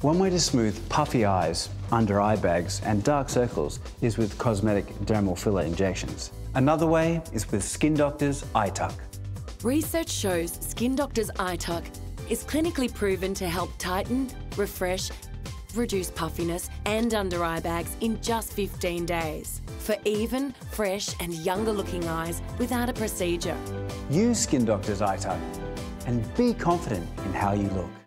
One way to smooth puffy eyes, under eye bags and dark circles is with cosmetic dermal filler injections. Another way is with Skin Doctor's Eye Tuck. Research shows Skin Doctor's Eye Tuck is clinically proven to help tighten, refresh, reduce puffiness and under eye bags in just 15 days for even, fresh and younger looking eyes without a procedure. Use Skin Doctor's Eye Tuck and be confident in how you look.